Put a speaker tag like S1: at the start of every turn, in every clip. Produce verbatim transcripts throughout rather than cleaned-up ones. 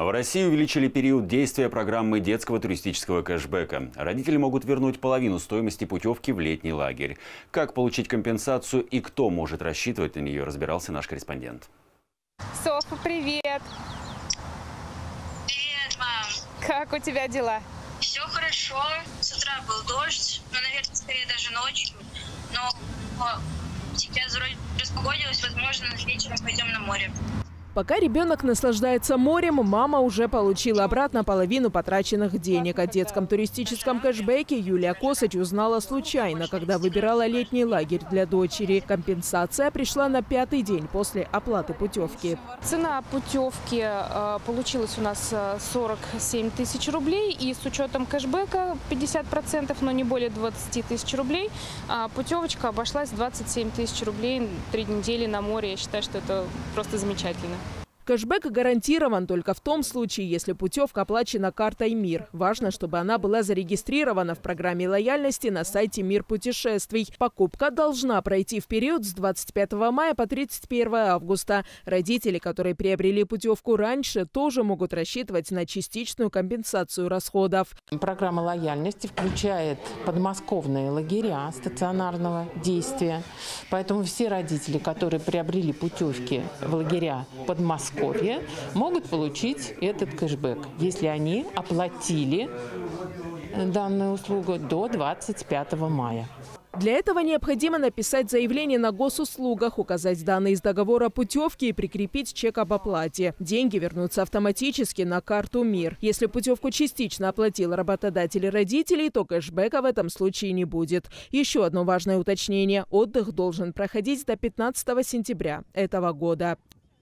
S1: В России увеличили период действия программы детского туристического кэшбэка. Родители могут вернуть половину стоимости путевки в летний лагерь. Как получить компенсацию и кто может рассчитывать на нее, разбирался наш корреспондент.
S2: Софа, привет!
S3: Привет, мам!
S2: Как у тебя дела?
S3: Все хорошо. С утра был дождь, ну, наверное, скорее даже ночью. Но сейчас вроде распогодилось, возможно, вечером пойдем на море.
S4: Пока ребенок наслаждается морем, мама уже получила обратно половину потраченных денег. О детском туристическом кэшбэке Юлия Косач узнала случайно, когда выбирала летний лагерь для дочери. Компенсация пришла на пятый день после оплаты путевки.
S2: Цена путевки э, получилась у нас сорок семь тысяч рублей. И с учетом кэшбэка пятьдесят процентов, но не более двадцати тысяч рублей, э, путевочка обошлась двадцать семь тысяч рублей. Три недели на море. Я считаю, что это просто замечательно.
S4: Кэшбэк гарантирован только в том случае, если путевка оплачена картой МИР. Важно, чтобы она была зарегистрирована в программе лояльности на сайте МИР путешествий. Покупка должна пройти в период с двадцать пятого мая по тридцать первое августа. Родители, которые приобрели путевку раньше, тоже могут рассчитывать на частичную компенсацию расходов.
S5: Программа лояльности включает подмосковные лагеря стационарного действия. Поэтому все родители, которые приобрели путевки в лагеря Подмосковья, могут получить этот кэшбэк, если они оплатили данную услугу до двадцать пятого мая.
S4: Для этого необходимо написать заявление на госуслугах, указать данные из договора путевки и прикрепить чек об оплате. Деньги вернутся автоматически на карту МИР. Если путевку частично оплатил работодатель и родители, то кэшбэка в этом случае не будет. Еще одно важное уточнение. Отдых должен проходить до пятнадцатого сентября этого года.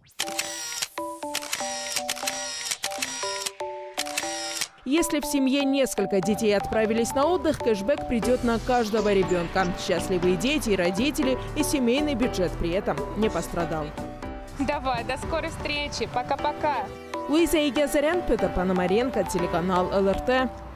S4: Если в семье несколько детей отправились на отдых, кэшбэк придет на каждого ребенка. Счастливые дети и родители, и семейный бюджет при этом не пострадал.
S2: Давай, до скорой встречи. Пока-пока.
S4: Луиза Егязарян, Петр Пономаренко, телеканал эл эр тэ.